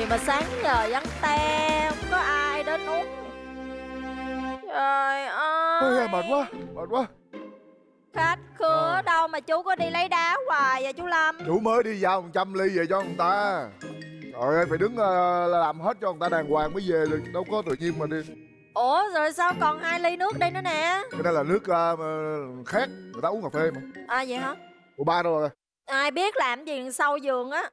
gì mà sáng giờ vắng te, không có ai đến uống. Trời ơi, Mệt quá, mệt quá. khách khứa ở đâu mà chú có đi lấy đá hoài vậy chú Lâm? Chú mới đi giao 100 ly về cho người ta. Trời ơi, phải đứng làm hết cho người ta đàng hoàng mới về được, đâu có tự nhiên mà đi. Ủa rồi sao còn 2 ly nước đây nữa nè? Cái đó là nước khác, người ta uống cà phê mà. À vậy hả? Ủa ba đâu rồi? Ai biết làm gì sau giường á.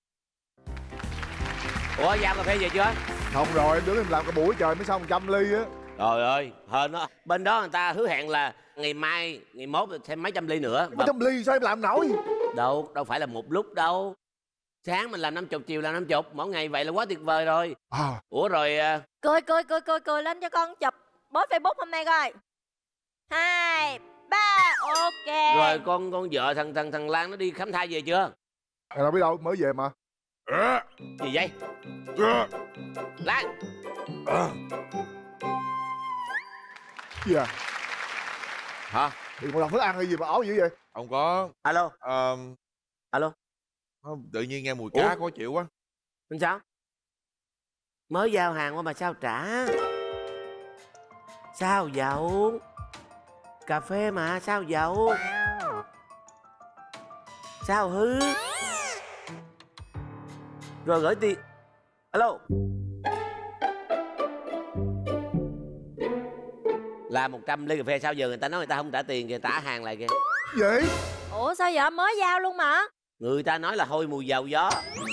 Ủa giao cà phê về chưa? Không rồi, em đứng em làm cả buổi trời mới xong 100 ly á. Trời ơi, hên đó. Bên đó người ta hứa hẹn là ngày mai, ngày mốt thêm mấy trăm ly nữa. Mấy trăm ly sao em làm nổi? Đâu phải là một lúc đâu. Sáng mình làm 50, chiều làm 50, mỗi ngày vậy là quá tuyệt vời rồi. Ủa rồi Cười lên cho con chụp post Facebook hôm nay coi. 2, 3, ok. Rồi con vợ thằng Lan nó đi khám thai về chưa? Đâu biết đâu, mới về mà. Gì vậy? Lan. Gì à? Hả? Thì một lần thức ăn hay gì mà ấu dữ vậy? Không có. Alo. Alo. Không, tự nhiên nghe mùi cá khó chịu quá. Làm sao? Mới giao hàng qua mà sao trả? Sao dậu? Cà phê mà sao dậu? Sao hư? Rồi gửi tiền. Alo. Là 100 ly cà phê sao giờ người ta nói người ta không trả tiền kìa, trả hàng lại kìa. Vậy? Ủa sao vậy, mới giao luôn mà. Người ta nói là hôi mùi dầu gió.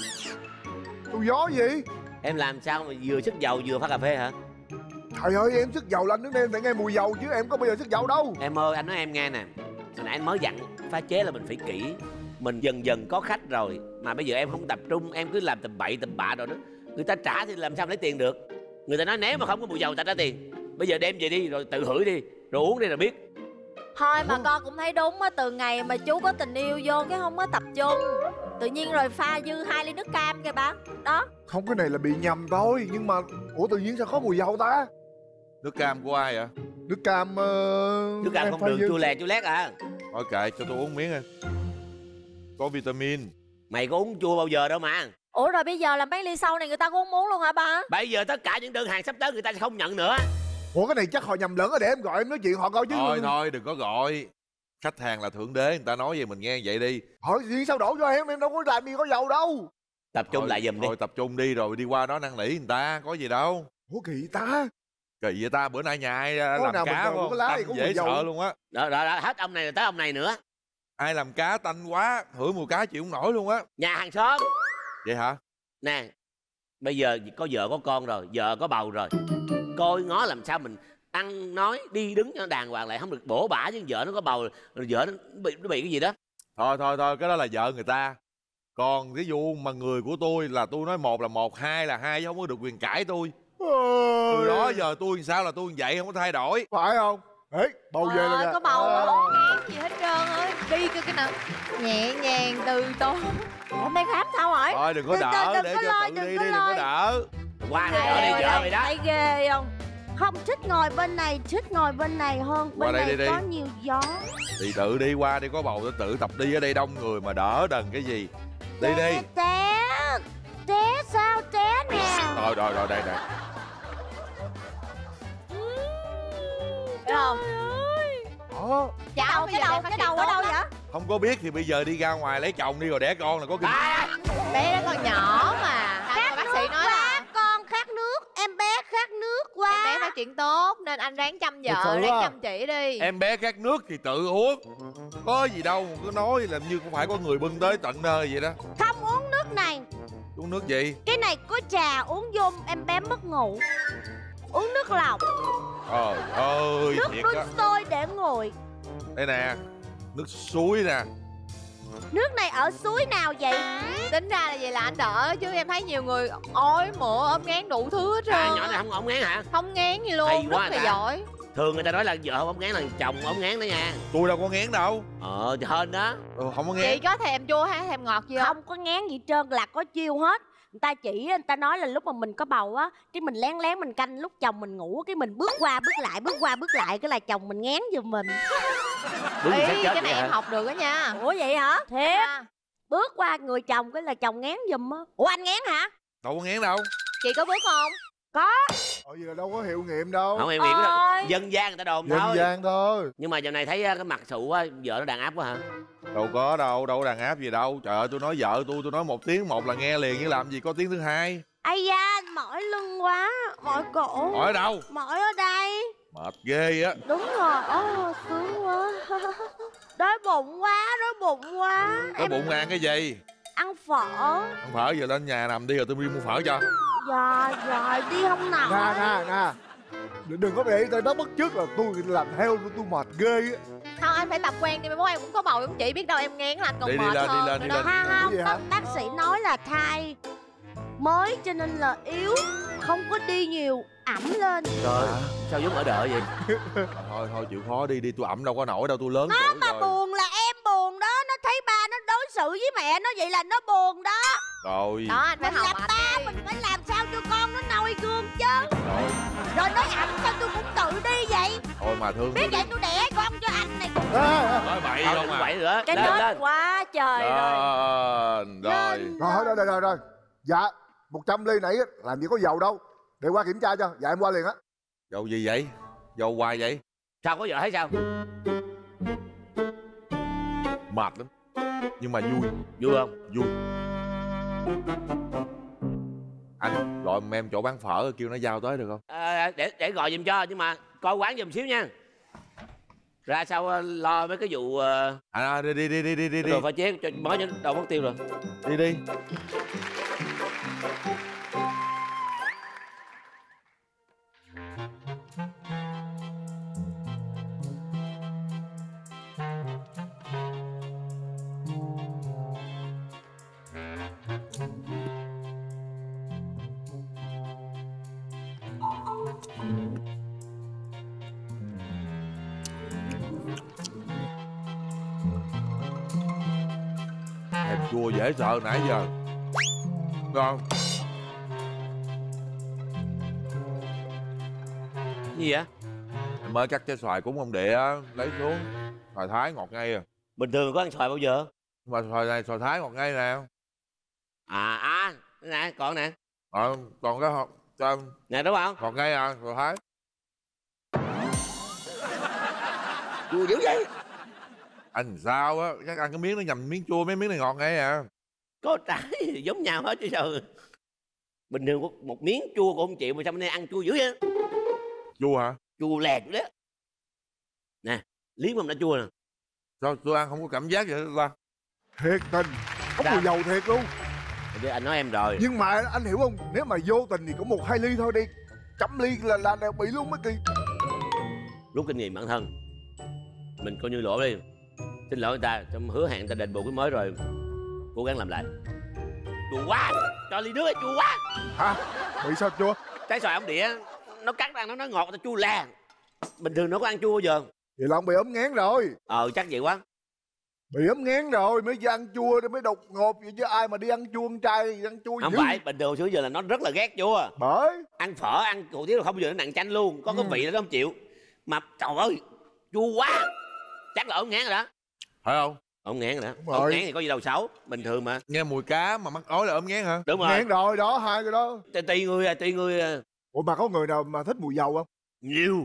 Mùi gió gì? Em làm sao mà vừa sức dầu vừa pha cà phê hả? Trời ơi, em sức dầu là anh đứng đây em phải nghe mùi dầu chứ em có bao giờ sức dầu đâu. Em ơi, anh nói em nghe nè. Hồi nãy anh mới dặn pha chế là mình phải kỹ. Mình dần dần có khách rồi mà bây giờ em không tập trung, em cứ làm tầm bậy tầm bạ rồi đó. Người ta trả thì làm sao lấy tiền được. Người ta nói nếu mà không có mùi dầu ta trả tiền. Bây giờ đem về đi rồi tự hửi đi, rồi uống đi rồi biết. Thôi mà con cũng thấy đúng á, từ ngày mà chú có tình yêu vô cái không có tập trung, tự nhiên rồi pha dư 2 ly nước cam kìa ba. Đó. Không, cái này là bị nhầm thôi. Nhưng mà ủa tự nhiên sao có mùi dầu ta? Nước cam của ai vậy? Nước cam Nước cam không đường chua lét à. Thôi kệ, cho tôi uống miếng đi. Có vitamin. Mày có uống chua bao giờ đâu mà. Ủa rồi bây giờ là mấy ly sau này người ta cũng không muốn luôn hả ba? Bây giờ tất cả những đơn hàng sắp tới người ta sẽ không nhận nữa. Ủa cái này chắc họ nhầm lẫn, để em gọi em nói chuyện họ coi chứ. Thôi đừng có gọi. Khách hàng là thượng đế, người ta nói gì mình nghe vậy đi. Hỏi gì sao đổ cho em đâu có làm gì có dầu đâu. Tập trung lại giùm đi. Thôi tập trung đi rồi đi qua đó năn nỉ người ta, có gì đâu. Ủa kỳ ta. Kỳ vậy ta, bữa nay nhà ai có làm cá không? Tanh dễ sợ luôn á. Đó, hết ông này rồi tới ông này nữa. Ai làm cá tanh quá, hửi mùi cá chịu không nổi luôn á. Nhà hàng xóm. Vậy hả? Nè, bây giờ có vợ có con rồi, vợ có bầu rồi. Coi ngó làm sao mình ăn nói đi đứng cho đàng hoàng lại, không được bổ bả với vợ nó có bầu rồi vợ nó bị cái gì đó. Thôi cái đó là vợ người ta. Còn ví dụ mà người của tôi là tôi nói một là một, hai là hai chứ không có được quyền cãi tôi. Từ đó giờ tôi làm sao là tôi vậy, không có thay đổi. Phải không? Ê, bầu về rồi kìa. Có bầu mà không nghe gì hết trơn ơi. Đi cái nào nhẹ nhàng từ tốn. Hôm nay khám sao rồi? Thôi đừng có đỡ, để cho tự đi, đừng có đỡ. Qua đây đỡ đi vợ mày đó. Thấy ghê không? Không, thích ngồi bên này, thích ngồi bên này hơn. Bên Qua đây này đi. có nhiều gió. Thì tự đi qua đi, có bầu tự tập đi, ở đây đông người mà đỡ đần cái gì. Đi đi. Té sao té nè. Rồi đây nè. Thấy không? Chào Cái đầu ở đâu vậy? Không có biết thì bây giờ đi ra ngoài lấy chồng đi rồi đẻ con là có kinh. Bé đó còn nhỏ mà. Bác sĩ nói là Con khát nước, em bé khát nước quá. em bé phát triển tốt nên anh ráng chăm vợ, ráng chăm chỉ đi. Em bé khát nước thì tự uống. Có gì đâu mà cứ nói làm như không phải có người bưng tới tận nơi vậy đó. Không uống nước này. Uống nước gì? Cái này có trà uống vô em bé mất ngủ. Uống nước lọc. Trời ơi, Nước thiệt đun á. sôi để nguội. Đây nè, nước suối nè. Nước này ở suối nào vậy? Tính ra là vậy là anh đỡ chứ em thấy nhiều người ói mửa ốm ngán đủ thứ hết trơn. Nhỏ này không ốm ngán hả? Không ngán gì luôn, Hay rất quá là ta. giỏi. Thường người ta nói là vợ không ốm ngán là chồng ốm ngán đó nha. Tôi đâu có ngán đâu. Thì hên đó. Không có Chị ngán. có thèm chua hay thèm ngọt gì không? Không có ngán gì trơn, là có chiêu hết. Người ta chỉ, người ta nói là lúc mà mình có bầu á, cái mình lén lén mình canh lúc chồng mình ngủ, cái mình bước qua bước lại, cái là chồng mình ngán giùm mình. Đúng Ý, rồi, chết cái này vậy em hả? học được đó nha. Ủa vậy hả? Thiệt. À, Bước qua người chồng cái là chồng ngán giùm á. Ủa anh ngán hả? Đâu có ngán đâu. Chị có bước không? Ở giờ đâu có hiệu nghiệm đâu. Không hiểu đâu. Ôi. Dân gian người ta đồn Dân thôi. gian thôi. Nhưng mà giờ này thấy cái mặt sụ á, vợ nó đàn áp quá hả? Đâu có đâu, đâu có đàn áp gì đâu. Trời ơi, tôi nói vợ tôi nói một tiếng một là nghe liền, chứ làm gì có tiếng thứ hai. Ây da, anh mỏi lưng quá, mỏi cổ. Mỏi ở đâu? Mỏi ở đây. Mệt ghê á. Đúng rồi, sướng quá. Đói bụng quá, đói bụng quá. Có bụng ăn cái gì? Ăn phở. Ăn phở giờ lên nhà nằm đi rồi tôi đi mua phở cho. Rồi, đi không nổi. Nè. Đừng có để tôi đó bắt chước là tôi làm theo, tôi mệt ghê á. Không, anh phải tập quen đi, mai mốt em cũng có bầu giống chị, biết đâu em ngán là anh còn Đi mệt lên, hơn đi lên, nữa đi đó. lên. Không, Cái gì hả? bác sĩ nói là thai mới cho nên là yếu, không có đi nhiều, ẩm lên. Trời, sao giống ở đợi vậy? Thôi chịu khó đi, tôi ẩm đâu có nổi đâu, tôi lớn Nó tuổi mà rồi. buồn là em buồn đó, nó thấy ba nó đối xử với mẹ nó vậy là nó buồn đó. Rồi. Đó, anh phải Mình học là anh ba, đi. mình phải làm sao cho con nó noi gương chứ. Rồi nói ẩm sao tôi cũng tự đi vậy. Thôi mà thương Biết tôi vậy đi. tôi đẻ con cho anh này. Nói bậy Thôi không đừng à. quậy nữa. Cái Lên, nết lên. quá trời rồi. Rồi. Rồi. Dạ, 100 ly nãy làm gì có dầu đâu. Để qua kiểm tra cho. Dạ em qua liền á. Dầu gì vậy? Dầu hoài vậy? Sao có vợ thấy sao? Mệt lắm. Nhưng mà vui. Vui không? Vui. Anh gọi em chỗ bán phở kêu nó giao tới được không? Để gọi giùm cho, nhưng mà coi quán giùm xíu nha. Ra sao lo mấy cái vụ Đi. đồ pha chế cho mới cho đầu mất tiêu rồi. Đi. Thèm chua dễ sợ nãy giờ. Ngon. Gì vậy? Em mới cắt trái xoài cúng ông địa á, lấy xuống. Xoài thái ngọt ngay à. Bình thường có ăn xoài bao giờ? Nhưng mà xoài này xoài thái ngọt ngay nè. Nè, còn nè. Còn cái cho Nè đúng không? ngọt ngay à, xoài thái. Chua dữ vậy? Anh sao á, chắc ăn cái miếng nó nhầm miếng chua, mấy miếng này ngọt ngay à. Có trái giống nhau hết chứ sao? Bình thường có một miếng chua của ông chịu mà sao hôm nay ăn chua dữ vậy? Chua hả? Chua lẹt đó. Nè, liếm mà đã chua nè. Sao tôi ăn không có cảm giác vậy ta? Thiệt tình. Có Sao? mùi dầu thiệt luôn. Anh nói em rồi. Nhưng mà anh hiểu không? Nếu mà vô tình thì có 1-2 ly thôi đi. Chấm ly là đều bị luôn mấy kỳ. Rút kinh nghiệm bản thân. Mình coi như lỗ đi. Xin lỗi người ta, trong hứa hẹn người ta đền bù cái mới rồi. Cố gắng làm lại. Chua quá. Cho ly nước ấy, chua quá. Hả? Bị sao chua? Trái xoài ông địa nó cắt ra nó ngọt, nó chua lè. Bình thường nó có ăn chua bao giờ? Vậy là ông bị ốm ngán rồi. Chắc vậy quá. Bị ốm ngán rồi mới ăn chua mới đột ngột vậy chứ ai mà đi ăn chua ăn chay ăn chua Không dữ. phải, bình thường xưa giờ là nó rất là ghét chua. Bởi Ăn phở, ăn hủ tiếu là không bao giờ nó nặng chanh luôn. Có cái vị đó nó không chịu. Mà trời ơi, chua quá. Chắc là ông ngán rồi đó. Phải không? Ông ngán rồi đó. Đúng rồi. Ông ngán thì có gì đâu xấu. Bình thường mà. Nghe mùi cá mà mắc ói là ốm ngán hả? Đúng rồi. ngán rồi đó, hai cái đó. Tùy người. Ủa mà có người nào mà thích mùi dầu không? Nhiều.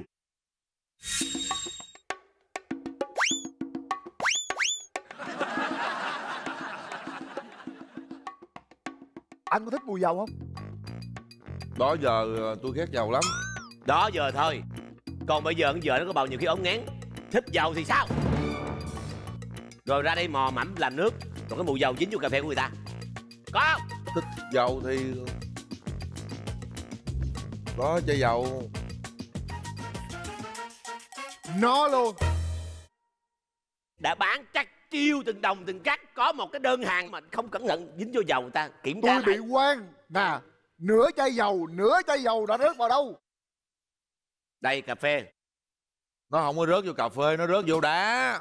Anh có thích mùi dầu không? Đó giờ tôi ghét dầu lắm. Đó giờ thôi. Còn bây giờ nó có bầu nhiều khi ống ngán. Thích dầu thì sao? Rồi ra đây mò mẫm làm nước. Rồi cái mùi dầu dính vô cà phê của người ta. Có không? Thích dầu thì có chai dầu. Nó luôn. Đã bán chắc chiêu từng đồng từng cắt. Có một cái đơn hàng mà không cẩn thận dính vô dầu người ta. Kiểm tra Tôi bị lại. quan. Nè, nửa chai dầu đã rớt vào đâu? Đây cà phê. Nó không có rớt vô cà phê, nó rớt vô đá.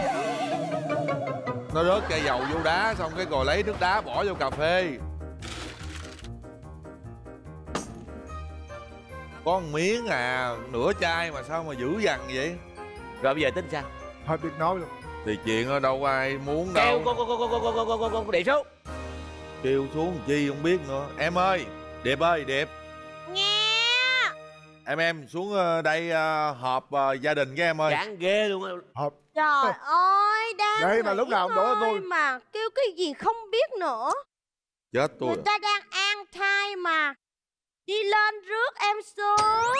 Nó rớt chai dầu vô đá, xong cái rồi lấy nước đá bỏ vô cà phê. Có một miếng à, nửa chai mà sao mà dữ dằn vậy? Rồi bây giờ tính sao? Thôi biết nói luôn. Thì chuyện ở đâu có ai muốn Kêu đâu. cô để số. Kêu xuống chi không biết nữa. Em ơi, Điệp ơi, Điệp. Nghe. Em xuống đây họp gia đình với em ơi. Chán ghê luôn á. Hộp. Trời ơi, đang Vậy mà lúc nào cũng đổ nghỉ tôi. ngơi mà kêu cái gì không biết nữa. Chết tôi. Người ta đang an thai mà. Đi lên rước em xuống.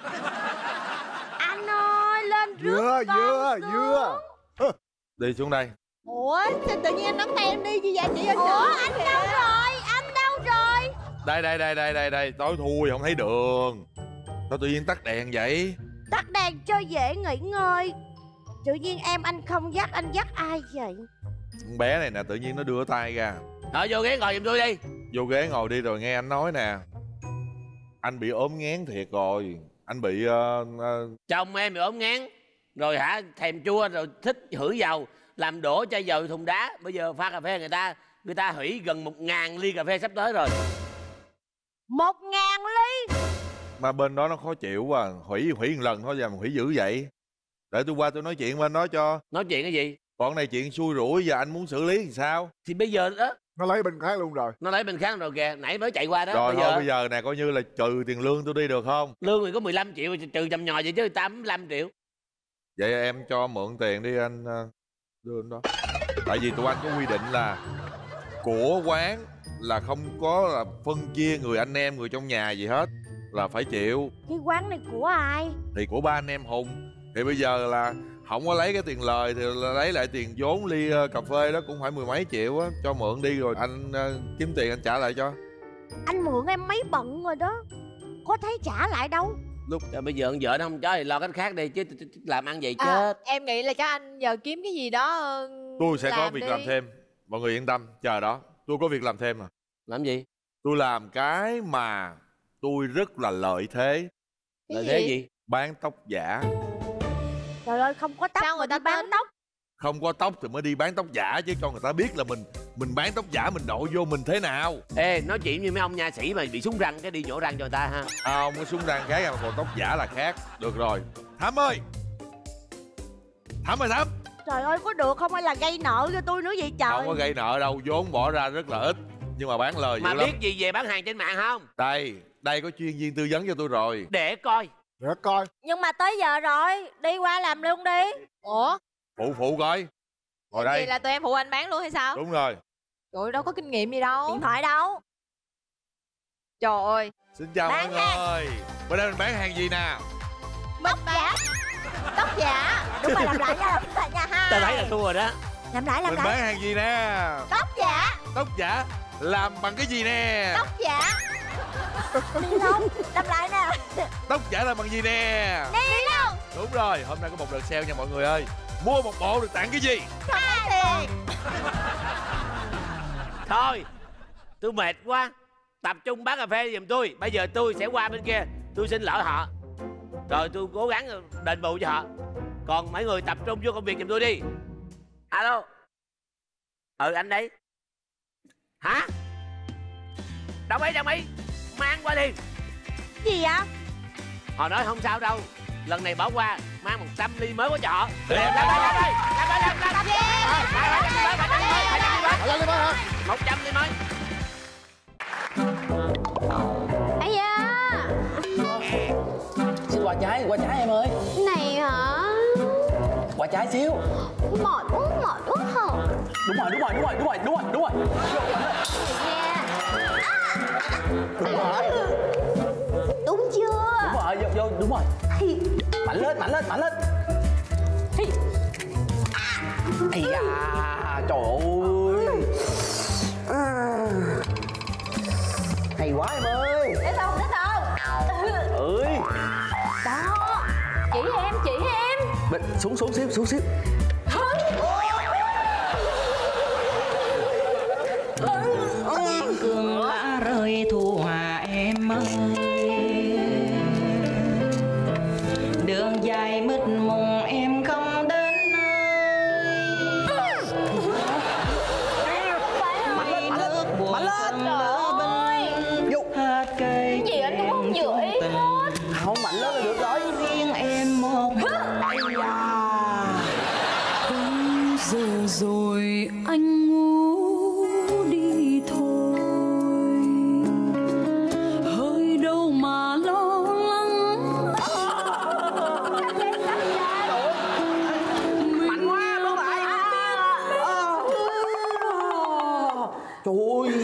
Anh ơi, lên rước Dưa, con dưa, xuống. dưa. Đi xuống đây. Ủa sao tự nhiên anh nắm tay em đi như vậy chị ơi? Ủa, anh đâu rồi? Anh đâu rồi? Đây. Tối thui không thấy đường. Sao tự nhiên tắt đèn vậy? Tắt đèn cho dễ nghỉ ngơi. Tự nhiên em anh không dắt, anh dắt ai vậy? Con bé này nè, tự nhiên nó đưa tay ra. Thôi vô ghế ngồi giùm tôi đi. Vô ghế ngồi đi rồi nghe anh nói nè. Anh bị ốm nghén thiệt rồi. Anh bị Chồng em bị ốm ngán rồi hả, thèm chua rồi thích hửi dầu, làm đổ chai dầu thùng đá. Bây giờ pha cà phê người ta hủy gần 1000 ly cà phê sắp tới rồi. 1000 ly. mà bên đó nó khó chịu quá. Hủy một lần thôi, giờ mà hủy dữ vậy. Để tôi qua tôi nói chuyện bên đó cho. Nói chuyện cái gì? Còn này chuyện xui rủi, giờ anh muốn xử lý thì sao? Thì bây giờ đó Nó lấy bình khác luôn rồi. nó lấy bên khác rồi kìa, nãy mới chạy qua đó. Rồi bây thôi bây giờ nè, coi như là trừ tiền lương tôi đi được không? lương thì có 15 triệu, trừ chầm nhò vậy chứ 85 triệu. Vậy em cho mượn tiền đi anh, đưa anh đó. Tại vì tụi anh có quy định là của quán là không có là phân chia người anh em, người trong nhà gì hết, là phải chịu. Cái quán này của ai? Thì của ba anh em Hùng. Thì bây giờ là không có lấy cái tiền lời thì là lấy lại tiền vốn ly cà phê đó cũng phải 10 mấy triệu á. Cho mượn đi rồi anh kiếm tiền anh trả lại cho. Anh mượn em mấy bận rồi đó, có thấy trả lại đâu. Lúc bây giờ con vợ nó không cho thì lo cách khác đi chứ làm ăn vậy À, chết. em nghĩ là chắc anh giờ kiếm cái gì đó Tôi sẽ có làm việc đi. làm thêm. Mọi người yên tâm, chờ đó. Tôi có việc làm thêm mà. Làm gì? Tôi làm cái mà tôi rất là lợi thế. Là thế gì? Bán tóc giả. Trời ơi, không có tóc Sao mà người ta đi bán tính? tóc. Không có tóc thì mới đi bán tóc giả chứ, cho người ta biết là mình bán tóc giả, mình đội vô mình thế nào. Ê, nói chuyện như mấy ông nha sĩ mà bị súng răng cái đi nhổ răng cho người ta ha. Không, cái súng răng khác, còn tóc giả là khác. Được rồi. Thắm ơi, Thắm ơi Thắm. Trời ơi, có được không hay là gây nợ cho tôi nữa vậy trời? Không có gây nợ đâu, vốn bỏ ra rất là ít, nhưng mà bán lời Mà dữ biết lắm. gì về bán hàng trên mạng không? Đây có chuyên viên tư vấn cho tôi rồi. Để coi. Để coi. Nhưng mà tới giờ rồi, đi qua làm luôn đi. Ủa Phụ coi. Ngồi vậy đây. là tụi em phụ anh bán luôn hay sao? Đúng rồi. Trời ơi, đâu có kinh nghiệm gì đâu. Điện thoại đâu? Trời ơi, Xin chào mọi Bán hàng. người. Bữa nay mình bán hàng gì nè? tóc giả. Tóc giả. Đúng rồi, làm lại nha, làm lại nha ha. Ta thấy là thua rồi đó. Làm lại, làm Mình lại. bán hàng gì nè? Tóc giả. Tóc giả. Làm bằng cái gì nè? Tóc giả. Đi không? Làm lại nè. Tóc giả làm bằng gì nè? Đi đâu? Đúng rồi, hôm nay có một đợt sale nha mọi người ơi. Mua một bộ được tặng cái gì? Tiền. Thôi, tôi mệt quá. Tập trung bán cà phê giùm tôi. Bây giờ tôi sẽ qua bên kia, tôi xin lỗi họ, rồi tôi cố gắng đền bù cho họ. Còn mấy người tập trung vô công việc giùm tôi đi. Alo. Anh đấy. Hả? Đồng ý. Mang qua đi. Gì vậy? Họ nói không sao đâu, lần này bỏ qua, mang 100 ly mới của họ. Làm Đi bán hả? 100 ly mới. Ây da, Xin quả trái em ơi. này hả? Quả trái xíu. Mỏi quá hả? Đúng rồi. Nha. Đúng chưa? Vô, đúng rồi. Mạnh lên. Ây da, trời ơi. Hay quá em ơi. Thấy không? Ơi. Đó, chỉ em. Xuống xíu. Cương lá rơi thu hòa em ơi, đường dài mịt mùng em không đến nơi. Mây nước buồn không đỡ binh, hát cây Gì anh cũng không dự ý hết. Không, mạnh lên là được rồi. riêng em một. Ây da.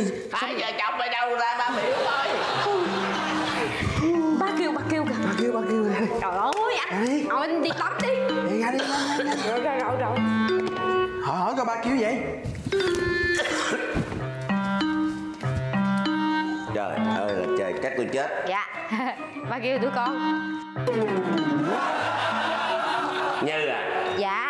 Hai vợ chồng ở đâu ra ba biểu ơi. Ba kêu kìa. Ba kêu. Trời ơi anh đi tắm đi. Đi ra đi. Rồi. Hỏi coi ba kêu vậy. Trời ơi là trời, chắc tôi chết. Dạ. Ba kêu tụi con. Như à? Dạ.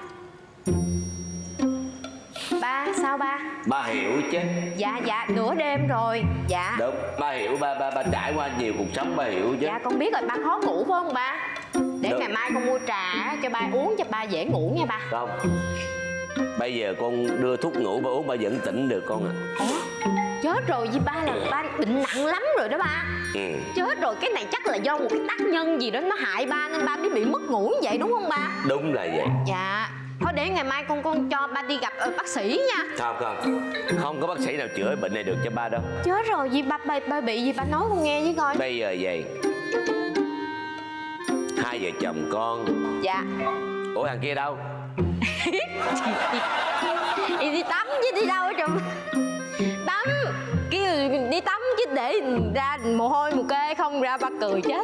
Ba sao ba? Ba hiểu chứ. Dạ nửa đêm rồi. Dạ. Đúng, ba hiểu, ba trải qua nhiều cuộc sống ba hiểu chứ. Dạ con biết rồi, ba khó ngủ phải không ba? Để Đúng. ngày mai con mua trà cho ba uống cho ba dễ ngủ nha ba. Không. Bây giờ con đưa thuốc ngủ ba uống ba vẫn tỉnh được con ạ. Chết rồi vì ba là ba bệnh nặng lắm rồi đó ba. Chết rồi, cái này chắc là do một cái tác nhân gì đó nó hại ba nên ba mới bị mất ngủ như vậy đúng không ba? Đúng là vậy. Dạ. Thôi để ngày mai con cho ba đi gặp bác sĩ nha. Không có bác sĩ nào chữa bệnh này được cho ba đâu. Chết rồi vì ba bị gì ba nói con nghe với coi. Bây giờ vậy, hai vợ chồng con. Dạ. Ủa thằng kia đâu? Đi tắm chứ đi đâu ở trong. Tắm kêu đi tắm chứ để ra mồ hôi mồ kê không ra ba cười chết.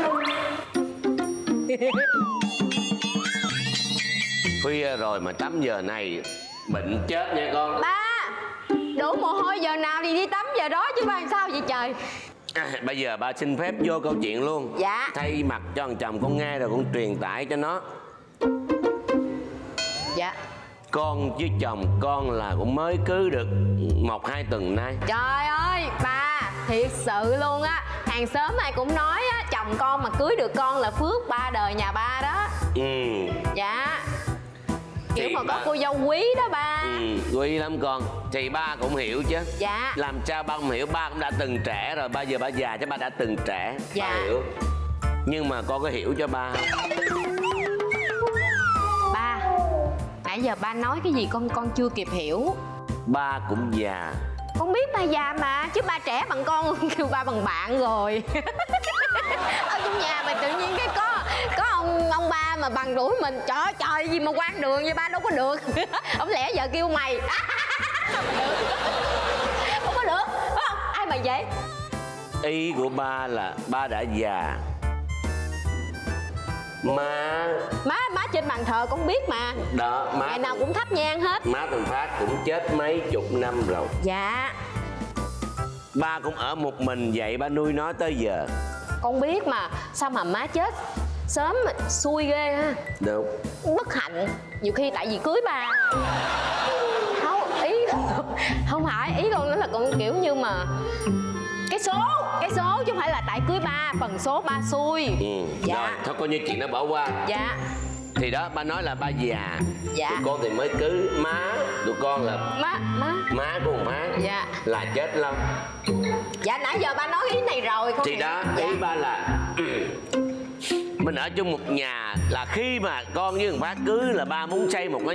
Khuya rồi mà tắm giờ này bệnh chết nha con. Ba đổ mồ hôi giờ nào thì đi tắm giờ đó chứ ba làm sao vậy trời. Bây giờ ba xin phép vô câu chuyện luôn. Dạ. Thay mặt cho thằng chồng con nghe rồi con truyền tải cho nó. Dạ. Con với chồng con là cũng mới cưới được 1-2 tuần nay. Trời ơi ba thiệt sự luôn á. Hàng xóm ai cũng nói á, chồng con mà cưới được con là phước ba đời nhà ba đó. Dạ. Kiểu thì mà ba... có cô dâu quý đó ba. Quý lắm con. Thì ba cũng hiểu chứ. Dạ. Làm sao ba không hiểu, ba cũng đã từng trẻ rồi. Bây giờ ba già chứ ba đã từng trẻ. Dạ. Ba hiểu. Nhưng mà con có hiểu cho ba không? Ba nãy giờ ba nói cái gì con chưa kịp hiểu. Ba cũng già. Con biết ba già mà, chứ ba trẻ bằng con kêu ba bằng bạn rồi. Ở trong nhà mà tự nhiên cái có ông ba mà bằng tuổi mình, trời gì mà quan đường vậy ba đâu có được. Không lẽ giờ kêu mày. Không có được, phải không? Ai mà vậy? Ý của ba là ba đã già. Má trên bàn thờ con biết mà. Đó, má ngày nào cũng thắp nhang hết. Má thằng Phát cũng chết mấy chục năm rồi. Dạ. Ba cũng ở một mình vậy, ba nuôi nó tới giờ. Con biết mà, sao mà má chết sớm mà xui ghê ha. Đúng. Bất hạnh, nhiều khi tại vì cưới ba. Không phải, ý con nói là con kiểu như mà cái số chứ không phải là tại cưới ba, phần số ba xui. Dạ. Rồi, thôi coi như chuyện đó bỏ qua. Dạ. Thì đó, ba nói là ba già. Dạ. Tụi con thì mới cưới. Má tụi con là má của thằng Phát. Dạ. Là chết lâu. Dạ nãy giờ ba nói ý này rồi con. Thì đó, dạ. Ý ba là mình ở chung một nhà, là khi mà con với thằng Phát cưới là ba muốn xây một cái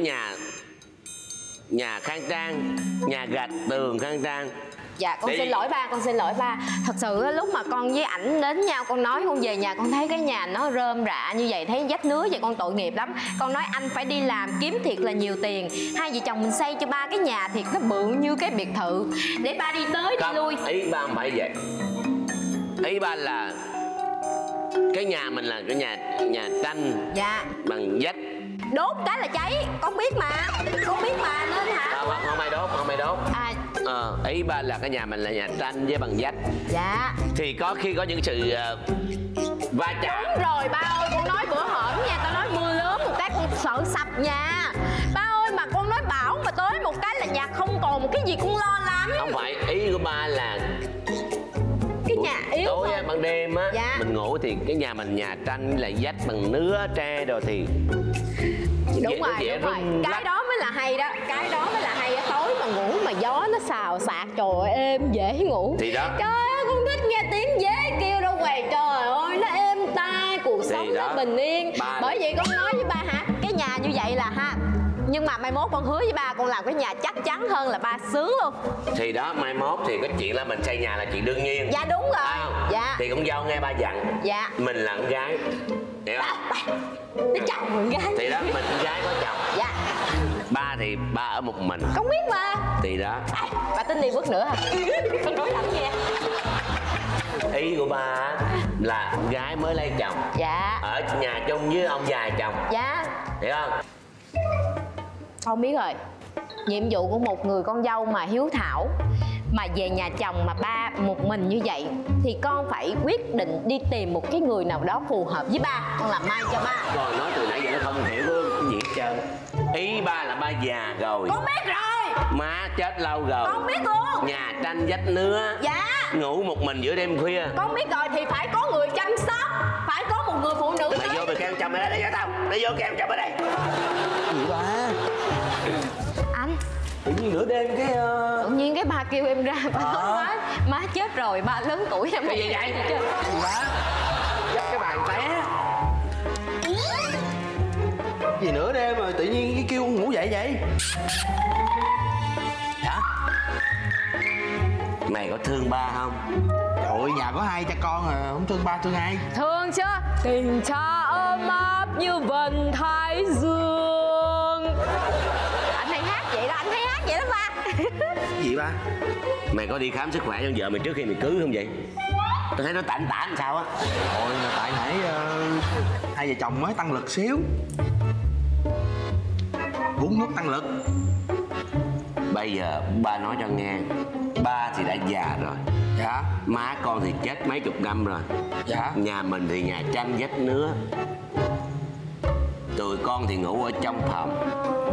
nhà khang trang, nhà gạch tường khang trang. Dạ con xin lỗi ba. Thật sự lúc mà con với ảnh đến nhau, con nói con về nhà con thấy cái nhà nó rơm rạ như vậy, thấy vách nứa vậy con tội nghiệp lắm. Con nói anh phải đi làm kiếm thiệt là nhiều tiền, hai vợ chồng mình xây cho ba cái nhà thiệt nó bự như cái biệt thự để ba đi tới đi lui. Ý ba không phải vậy. Ý ba là cái nhà mình là cái nhà tranh. Dạ. Bằng vách. Đốt cái là cháy, con biết mà nên hả? Không ai đốt. Ý ba là cái nhà mình là nhà tranh với bằng vách. Dạ. Thì có khi có những sự va chạm. Đúng rồi ba ơi, con nói bữa hổm nha, tao nói mưa lớn một cái con sợ sập nhà. Ba ơi mà con nói bão mà tới một cái là nhà không còn một cái gì con lo lắm. Không phải, ý của ba là cái nhà yếu tối á, ban đêm á, dạ. Mình ngủ thì cái nhà mình nhà tranh là vách bằng nứa tre rồi thì đúng rồi. Cái đó mới là hay đó, tối mà ngủ mà gió nó xào xạc trời ơi êm dễ ngủ. Thì đó. Trời ơi con thích nghe tiếng dế kêu đâu ngoài, trời ơi nó êm tai, cuộc sống nó bình yên. Bởi vậy con nói với ba hả, cái nhà như vậy là ha, nhưng mà mai mốt con hứa với ba con làm cái nhà chắc chắn hơn là ba sướng luôn. Thì đó, mai mốt thì cái chuyện là mình xây nhà là chuyện đương nhiên. Dạ đúng rồi. Dạ. Thì con dâu nghe ba dặn. Dạ. Mình là con gái, hiểu không? Nó chồng con gái. Thì đó, mình con gái có chồng. Dạ. Ba thì ba ở một mình. Không biết mà. Thì đó. Bà tính đi bước nữa hả? Con nói làm gì? Ý của ba là gái mới lấy chồng. Dạ. Ở nhà chung với ông già chồng. Dạ. Hiểu không? Con biết rồi. Nhiệm vụ của một người con dâu mà hiếu thảo, mà về nhà chồng mà ba một mình như vậy, thì con phải quyết định đi tìm một cái người nào đó phù hợp với ba. Con làm mai cho ba. Rồi nói từ nãy giờ nó không hiểu cái gì hết trơn. Ý ba là ba già rồi. Con biết rồi. Má chết lâu rồi. Con biết luôn. Nhà tranh vách nứa. Dạ. Ngủ một mình giữa đêm khuya. Con biết rồi, thì phải có người chăm sóc, phải có một người phụ nữ. Mày vô mày kêu chồng mày ở đây cho tao. Mày vô kêu chồng ở đây. Gì ba? Anh Tự nhiên nửa đêm cái tự nhiên cái bà kêu em ra, bà nói má chết rồi, bà lớn tuổi em. Cái gì vậy? gì ba? Dắt cái bàn té. Gì nửa đêm rồi tự nhiên cái kêu ngủ dậy vậy? Hả? Mày có thương ba không? Trời ơi, nhà có 2 cha con à, không thương ba thương ai? Thương chứ. Tình cha ôm ấp như vần thái dương. Anh hay hát vậy đó, anh hay hát vậy đó ba. Gì ba? Mày có đi khám sức khỏe cho vợ mày trước khi mày cưới không vậy? Tao thấy nó tản làm sao á. Ôi, tại nãy hai vợ chồng mới tăng lực xíu, uống nước tăng lực. Bây giờ ba nói cho nghe, ba thì đã già rồi. Dạ. Má con thì chết mấy chục năm rồi. Dạ. Nhà mình thì nhà tranh vách nứa. Tụi con thì ngủ ở trong phòng,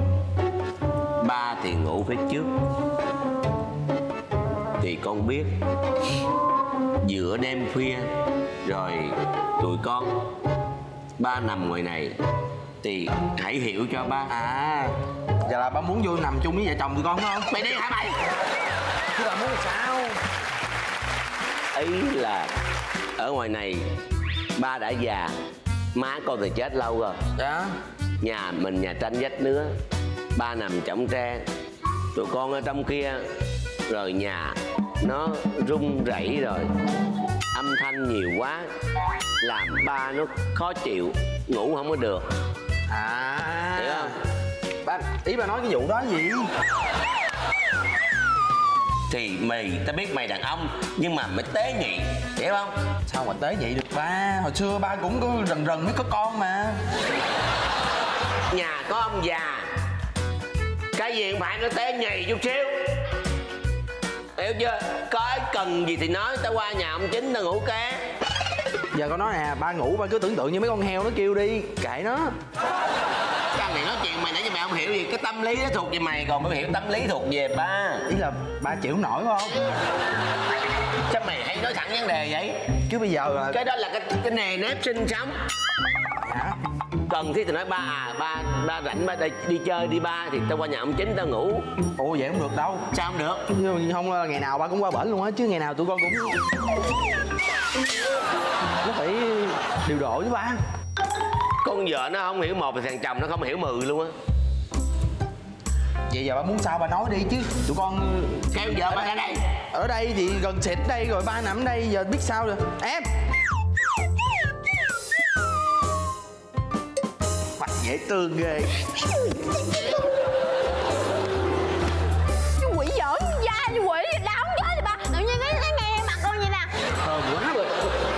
ba thì ngủ phía trước. Thì con biết giữa đêm khuya rồi tụi con ba nằm ngoài này thì hãy hiểu cho ba. À, giờ là ba muốn vô nằm chung với vợ chồng tụi con phải không? Mày đi hả mày? Chứ bà muốn làm sao? Ý là ở ngoài này ba đã già, má con thì chết lâu rồi. Dạ. Nhà mình nhà tranh vách nứa, ba nằm chõng tre, tụi con ở trong kia, rồi nhà nó rung rẩy rồi, âm thanh nhiều quá làm ba nó khó chịu, ngủ không có được. À, Hiểu không? ba, ý ba nói cái vụ đó gì? Thì tao biết mày đàn ông nhưng mà mày tế nhị, hiểu không? Sao mà tế vậy được ba? Hồi xưa ba cũng có rần mới có con mà. Nhà có ông già, cái gì cũng phải nó tế nhị chút xíu, hiểu chưa? Có cần gì thì nói, tao qua nhà ông Chính tao ngủ ké. Giờ con nói nè, ba ngủ ba cứ tưởng tượng như mấy con heo nó kêu đi, kệ nó. Cái này nói chuyện mày nãy giờ mày không hiểu gì, cái tâm lý nó thuộc về mày, còn mày hiểu tâm lý thuộc về ba. Ý là ba chịu không nổi phải không? Sao mày hay nói thẳng vấn đề vậy? Chứ bây giờ là Cái đó là cái nề nếp sinh sống. hả? Cần thiết thì nói ba rảnh ba đi chơi đi ba, thì tao qua nhà ông Chính tao ngủ. Ồ vậy không được đâu. Sao không được? Chứ không ngày nào ba cũng qua bển luôn á, chứ ngày nào tụi con cũng nó phải điều độ với ba. Con vợ nó không hiểu một thì thằng chồng nó không hiểu 10 luôn á. Vậy giờ ba muốn sao ba nói đi chứ tụi con. Kêu vợ ba ra đây. Ở đây thì gần xịt đây rồi, ba nằm ở đây giờ biết sao rồi. Em mặt dễ thương ghê. Cái quỷ giỡn da như quỷ đau không chết thì ba. Tự nhiên cái nghe mặt con vậy nè. Thơm quá rồi.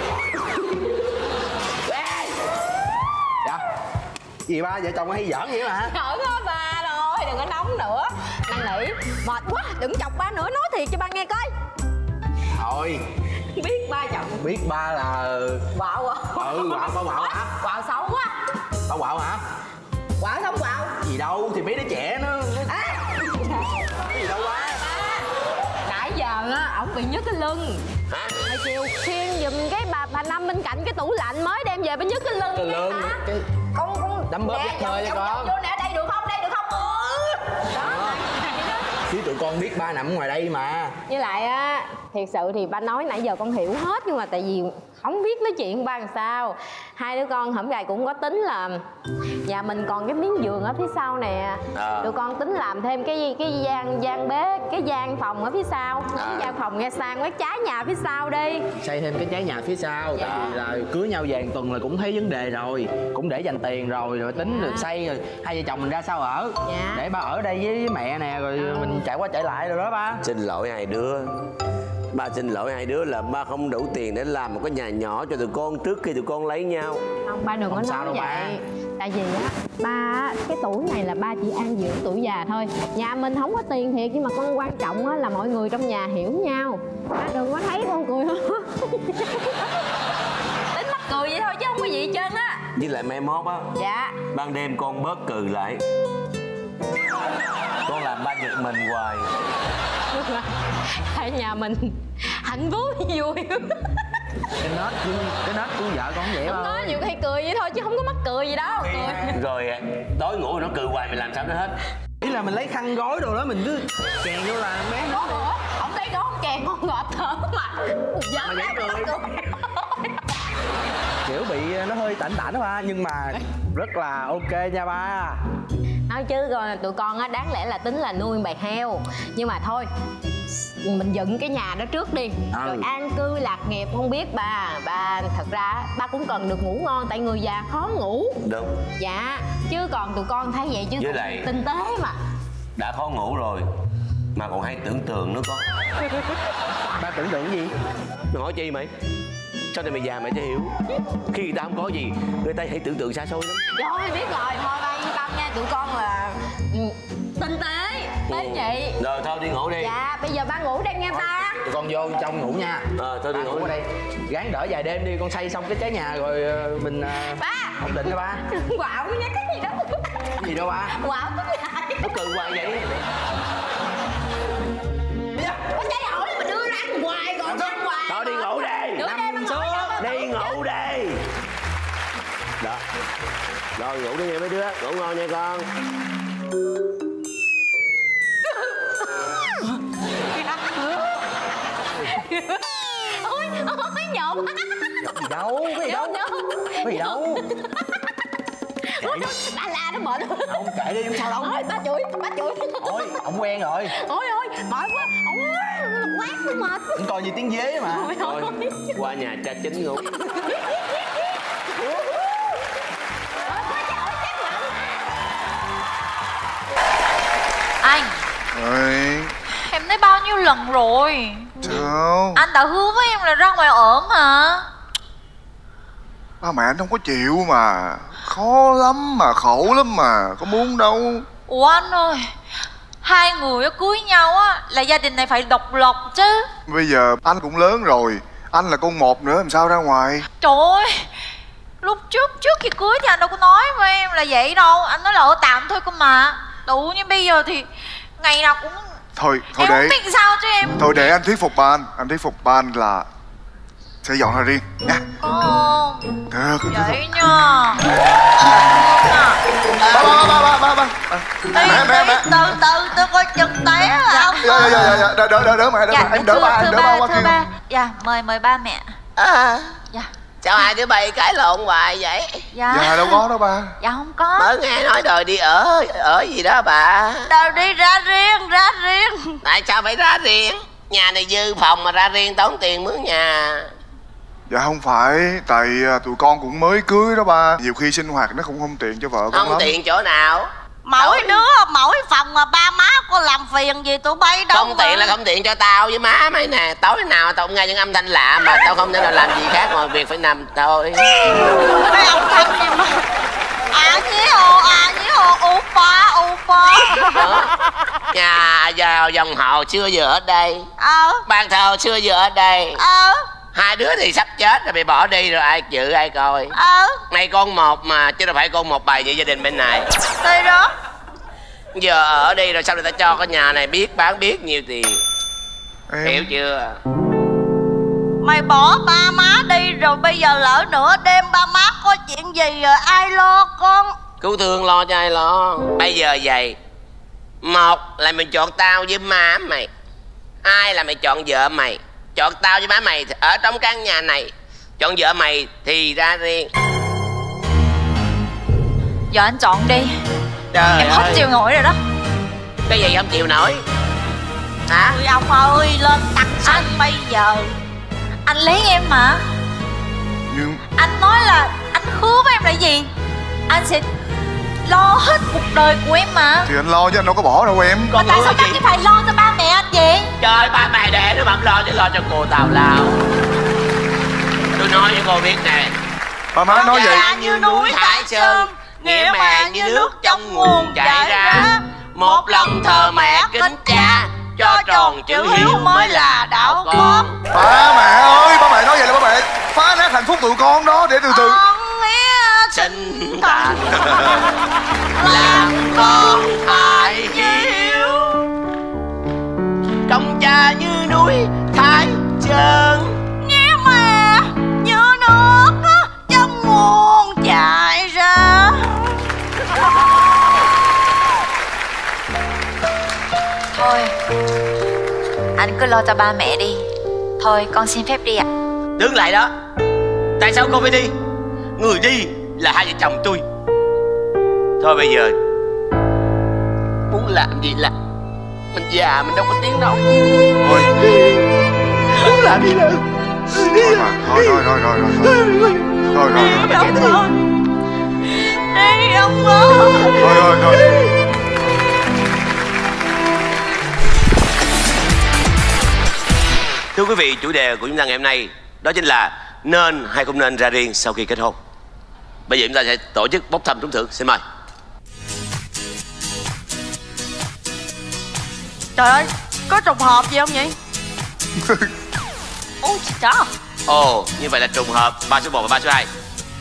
Ê! Dạ. Gì ba vợ chồng hay giỡn vậy mà. Giỡn á ba rồi, đừng có nóng nữa. Năn nỉ, mệt quá, đừng chọc ba nữa, nói thiệt cho ba nghe coi. Thôi Biết ba chồng biết ba là quạo à? ba quạo hả? Quạo xấu quá. Ba quạo hả? Quạo không quạo? Gì đâu thì mấy đứa trẻ nó cái gì đâu ba. Nãy giờ á, ổng bị nhức cái lưng. Hả? Hồi chiều khiêng giùm cái bà Năm bên cạnh cái tủ lạnh mới đem về bị nhức cái lưng. Cái lưng cái Con đấm bóp nè, dắt hơi cho vô con. nè, đây được không? Đây được không? Đó. Chứ tụi con biết ba nằm ngoài đây mà. Với lại á, thiệt sự thì ba nói nãy giờ con hiểu hết, nhưng mà tại vì không biết nói chuyện ba làm sao. Hai đứa con hổm gài cũng có tính là nhà mình còn cái miếng giường ở phía sau nè. Tụi con tính làm thêm cái gian bếp, cái gian phòng ở phía sau. Cái gian phòng nghe sang quét trái nhà phía sau đi. Xây thêm cái trái nhà phía sau. Tại vì là cưới nhau vài tuần là cũng thấy vấn đề rồi, cũng để dành tiền rồi tính rồi xây rồi hai vợ chồng mình ra sao ở. Để ba ở đây với mẹ nè, rồi mình chạy qua chạy lại rồi đó ba. Xin lỗi hai đứa. Ba xin lỗi hai đứa là ba không đủ tiền để làm một cái nhà nhỏ cho tụi con trước khi tụi con lấy nhau. Không, ba đừng có nói vậy ba. Tại vì á, ba cái tuổi này là ba chỉ an dưỡng tuổi già thôi. Nhà mình không có tiền thiệt, nhưng mà con quan trọng á là mọi người trong nhà hiểu nhau. Ba đừng có thấy con cười không. Tính mắc cười vậy thôi chứ không có gì hết trơn á. Với lại mai mốt á, dạ, ban đêm con bớt cười lại. Con làm ba giật mình hoài. Tại nhà mình hạnh phúc vui. Cái nết của vợ con vậy không thôi. nói nhiều khi cười vậy thôi chứ không có mắc cười gì đâu. Rồi tối ngủ nó cười hoài, mày làm sao nó hết? Ý là mình lấy khăn gói đồ đó mình cứ kèn vô là bé Có bữa không thấy có kèn con ngọt thở mà giỡn ra cười. Kiểu bị nó hơi tảnh đó ba, nhưng mà rất là ok nha ba. Nói chứ rồi tụi con á đáng lẽ là tính là nuôi bầy heo, nhưng mà thôi mình dựng cái nhà đó trước đi, rồi an cư lạc nghiệp. Không biết ba thật ra ba cũng cần được ngủ ngon, tại người già khó ngủ. Đúng. Dạ, chứ còn tụi con thấy vậy chứ với lại tinh tế mà. Đã khó ngủ rồi mà còn hay tưởng tượng nữa con. Ba tưởng tượng gì? Mày hỏi chi mày? Sao này mày già mày chưa hiểu? Khi người ta không có gì, người ta hay tưởng tượng xa xôi lắm. Rồi biết rồi, thôi ba yên tâm nha, tụi con là tinh tế vậy. Rồi thôi đi ngủ đi. Dạ, bây giờ ba ngủ đây nha ba. Tụi con vô trong ngủ nha. Thôi đi ngủ ở đây. Gán đỡ vài đêm đi, con xây xong cái trái nhà rồi mình ba ổn định đó ba. Quạo nha, cái gì đó. Cái gì đâu ba? Quạo tức lại. Nó cười hoài vậy. Có trái ổi mà đưa ra ăn hoài còn ăn hoài. Thôi đi ngủ đi. Nằm xuống. Đi ngủ đi. Đó. Rồi ngủ đi nha mấy đứa, ngủ ngon nha con. Ôi nhộn. Cái gì đâu, cái gì đâu. Cái gì đâu. Ba la nó mệt. Không kệ đi, không sao đâu. Ôi ba chửi. Ôi, ông quen rồi. Ôi mệt quá. Ôi quát nó mệt. Không còn gì tiếng dế mà. Thôi qua nhà cha chính ngủ. Anh Ơi, em thấy bao nhiêu lần rồi. sao? Anh đã hứa với em là ra ngoài ở mà. Ba mẹ anh không có chịu mà. Khó lắm mà, khổ lắm mà. Có muốn đâu. Ủa anh ơi, hai người cưới nhau á là gia đình này phải độc lập chứ. Bây giờ anh cũng lớn rồi, anh là con một nữa, làm sao ra ngoài? Trời ơi, lúc trước khi cưới thì anh đâu có nói với em là vậy đâu. Anh nói là ở tạm thôi cơ mà. Tự nhiên bây giờ thì ngày nào cũng Thôi em để không biết sao chứ em. Thôi để anh thuyết phục ba anh. Anh thuyết phục ba anh là sẽ dọn ra riêng nha. Không Được. vậy nha. Ba. Mẹ. Từ coi chừng té là ông. Dạ, đỡ mẹ, em đỡ ba qua kia. Dạ, mời ba mẹ. Dạ. Sao hai đứa bay cãi lộn hoài vậy? Dạ đâu có đâu ba. Dạ không có. Mới nghe nói đòi đi ở gì đó bà. Đòi đi ra riêng. Tại sao phải ra riêng? Nhà này dư phòng mà ra riêng tốn tiền mướn nhà. Dạ không phải, tại tụi con cũng mới cưới đó ba. Nhiều khi sinh hoạt nó cũng không tiện cho vợ con lắm. Không tiện chỗ nào? Mỗi đứa mỗi phòng mà ba má có làm phiền gì tụi bay đâu. Không tiện là không tiện cho tao với má mày nè. Tối nào tao cũng nghe những âm thanh lạ mà tao không thể nào làm gì khác ngoài việc phải nằm thôi. Mấy ông thanh gì mà nhí hồ Opa. Nhà giàu dòng họ xưa giờ ở đây. Ban thờ xưa giờ ở đây. Hai đứa thì sắp chết rồi bị bỏ đi rồi ai chịu ai coi. Mày con một mà chứ đâu phải con một bầy như gia đình bên này. Đây đó. Giờ ở đây rồi sao người ta cho cái nhà này biết bán biết nhiều tiền. Hiểu chưa? Mày bỏ ba má đi rồi bây giờ lỡ nửa đêm ba má có chuyện gì rồi ai lo con? Cứu thương lo cho ai lo. Bây giờ vậy Một là mày chọn tao với má mày, hai là mày chọn vợ mày. Chọn tao với má mày thì ở trong căn nhà này, chọn vợ mày thì ra riêng. Giờ anh chọn đi. Trời em hết ơi. chịu nổi rồi đó. Cái gì không chịu nổi hả? Ôi ông ơi, lên tắt sân bây giờ. Anh lấy em mà. Nhưng Anh nói là anh hứa với em là gì? Anh sẽ lo hết cuộc đời của em mà. thì anh lo chứ anh đâu có bỏ đâu em. Mà tại sao anh chỉ phải lo cho ba mẹ anh vậy? Trời, ba mày đẻ nó mà không lo chứ lo cho cô tào lao. Tôi nói với cô biết nè, Ba má nói vậy. như núi Thái Sơn, nghĩa mẹ như nước trong nguồn chảy ra. Một lòng thờ mẹ kính cha, cho tròn chữ hiếu mới là đạo con. Ba mẹ ơi, ba mẹ nói vậy là ba mẹ phá nát hạnh phúc tụi con đó. Để từ từ. Xin thành làm con phải hiếu, trong cha như núi Thái Sơn, Nghĩa mẹ như nước trong nguồn chảy ra. Thôi, anh cứ lo cho ba mẹ đi. Thôi con xin phép đi ạ. đứng lại đó. Tại sao con phải đi? Người đi là hai vợ chồng tôi. Thôi bây giờ muốn làm gì là mình già mình đâu có tiếng đâu. Thôi. Muốn làm gì nữa. Thôi mà, thôi. Thôi. Đi ông ơi. Thôi. Thưa quý vị, chủ đề của chúng ta ngày hôm nay đó chính là nên hay không nên ra riêng sau khi kết hôn. Bây giờ chúng ta sẽ tổ chức bốc thăm trúng thưởng. Xin mời. Trời ơi, có trùng hợp gì không vậy? Ôi trời. Ồ, như vậy là trùng hợp. Ba số 1 và ba số 2.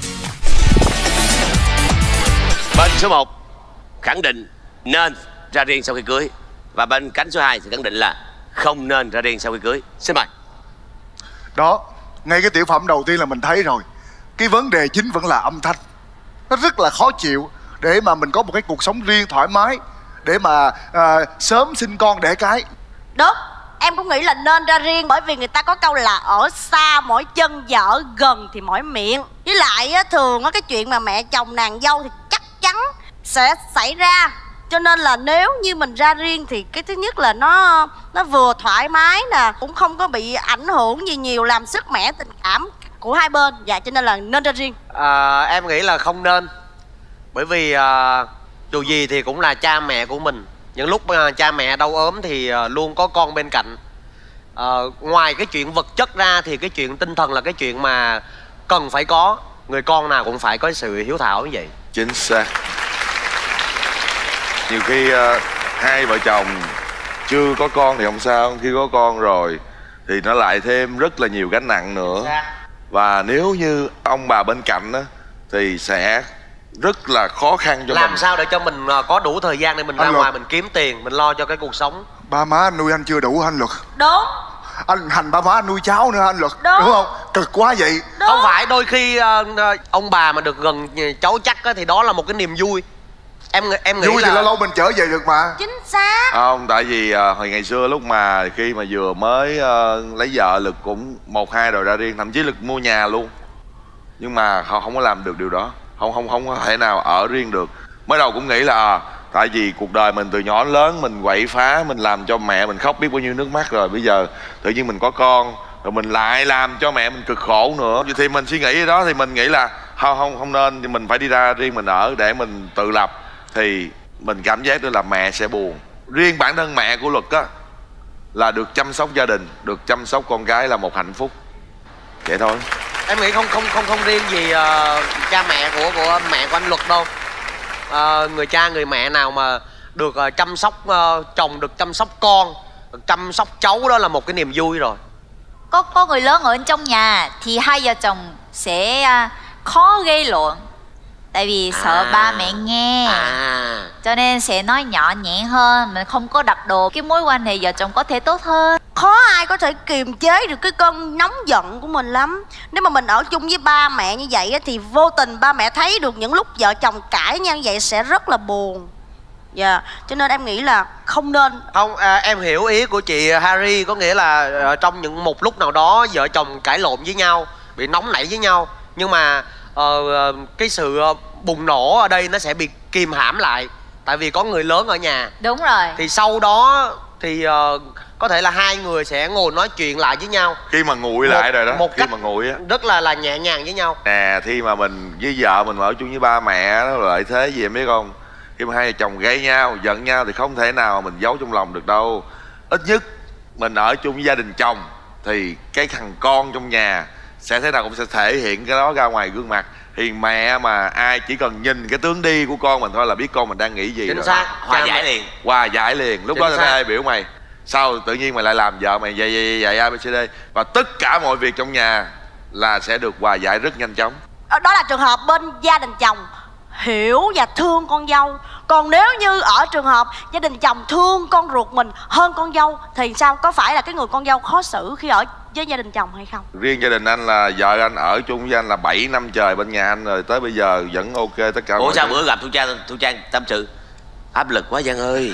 Bên số 1 khẳng định nên ra riêng sau khi cưới, và bên cánh số 2 thì khẳng định là không nên ra riêng sau khi cưới. Xin mời. Đó, ngay cái tiểu phẩm đầu tiên là mình thấy rồi. Cái vấn đề chính vẫn là âm thanh. Nó rất là khó chịu. Để mà mình có một cái cuộc sống riêng thoải mái, để mà sớm sinh con đẻ cái. Đúng, em cũng nghĩ là nên ra riêng. Bởi vì người ta có câu là ở xa mỏi chân và ở gần thì mỏi miệng. Với lại á, thường á, cái chuyện mà mẹ chồng nàng dâu thì chắc chắn sẽ xảy ra. Cho nên là nếu như mình ra riêng thì cái thứ nhất là nó vừa thoải mái nè, cũng không có bị ảnh hưởng gì nhiều, làm sức mẻ tình cảm của hai bên. Dạ, cho nên là nên ra riêng. Em nghĩ là không nên. Bởi vì dù gì thì cũng là cha mẹ của mình. Những lúc cha mẹ đau ốm thì luôn có con bên cạnh. Ngoài cái chuyện vật chất ra thì cái chuyện tinh thần là cái chuyện mà cần phải có. Người con nào cũng phải có sự hiếu thảo như vậy. Chính xác. Nhiều khi hai vợ chồng chưa có con thì không sao, khi có con rồi thì nó lại thêm rất là nhiều gánh nặng nữa. Và nếu như ông bà bên cạnh á thì sẽ rất là khó khăn cho mình. Làm sao để cho mình có đủ thời gian để mình ra ngoài mình kiếm tiền, mình lo cho cái cuộc sống. Ba má anh nuôi anh chưa đủ anh Luật. Đúng. Anh hành ba má anh nuôi cháu nữa anh Luật. Đúng không? Cực quá vậy. Đúng. Không phải, đôi khi ông bà mà được gần cháu chắc á, thì đó là một cái niềm vui. Em nghĩ vui là... thì lâu lâu mình trở về được mà. Chính xác. Không, tại vì hồi ngày xưa lúc mà khi mà vừa mới lấy vợ, Lực cũng 1-2 rồi ra riêng, thậm chí Lực mua nhà luôn. Nhưng mà không có làm được điều đó. Không có thể nào ở riêng được. Mới đầu cũng nghĩ là tại vì cuộc đời mình từ nhỏ đến lớn mình quậy phá, mình làm cho mẹ mình khóc biết bao nhiêu nước mắt rồi. Bây giờ tự nhiên mình có con rồi mình lại làm cho mẹ mình cực khổ nữa. Thì mình suy nghĩ đó thì mình nghĩ là không nên, thì mình phải đi ra riêng mình ở để mình tự lập. Thì mình cảm giác được là mẹ sẽ buồn. Riêng bản thân mẹ của Luật á là được chăm sóc gia đình, được chăm sóc con gái là một hạnh phúc. Vậy thôi. Em nghĩ không riêng gì cha mẹ của mẹ của anh Luật đâu. Người cha người mẹ nào mà được chăm sóc chồng, được chăm sóc con, được chăm sóc cháu, đó là một cái niềm vui rồi. Có người lớn ở bên trong nhà thì hai vợ chồng sẽ khó gây lộn. Tại vì sợ ba mẹ nghe, cho nên sẽ nói nhỏ nhẹ hơn. Mình không có đặt đồ, cái mối quan hệ vợ chồng có thể tốt hơn. Khó ai có thể kiềm chế được cái cơn nóng giận của mình lắm. Nếu mà mình ở chung với ba mẹ như vậy thì vô tình ba mẹ thấy được những lúc vợ chồng cãi nhau như vậy sẽ rất là buồn. Dạ, cho nên em nghĩ là không nên. Không, em hiểu ý của chị Harry. Có nghĩa là trong những một lúc nào đó vợ chồng cãi lộn với nhau, bị nóng nảy với nhau, nhưng mà cái sự bùng nổ ở đây nó sẽ bị kìm hãm lại. Tại vì có người lớn ở nhà. Đúng rồi. Thì sau đó thì có thể là hai người sẽ ngồi nói chuyện lại với nhau. Khi mà nguội lại rồi đó, một khi mà nguội á, rất là nhẹ nhàng với nhau. nè, khi mà mình với vợ mình ở chung với ba mẹ, nó lợi thế gì em biết không? Khi mà hai vợ chồng gây nhau, giận nhau thì không thể nào mình giấu trong lòng được đâu. Ít nhất mình ở chung với gia đình chồng thì cái thằng con trong nhà sẽ thế nào cũng sẽ thể hiện cái đó ra ngoài gương mặt. Thì mẹ mà ai chỉ cần nhìn cái tướng đi của con mình thôi là biết con mình đang nghĩ gì. Chính xác. Hòa giải liền. Hòa giải liền. Lúc đó sẽ ai biểu mày sao tự nhiên mày lại làm vợ mày vậy ABCD. Và tất cả mọi việc trong nhà là sẽ được hòa giải rất nhanh chóng. Đó là trường hợp bên gia đình chồng hiểu và thương con dâu. Còn nếu như ở trường hợp gia đình chồng thương con ruột mình hơn con dâu thì sao? Có phải là cái người con dâu khó xử khi ở với gia đình chồng hay không? Riêng gia đình anh là vợ anh ở chung với anh là 7 năm trời bên nhà anh rồi, tới bây giờ vẫn ok tất cả. Ủa sao bữa gặp Thu Trang tâm sự áp lực quá Giang ơi.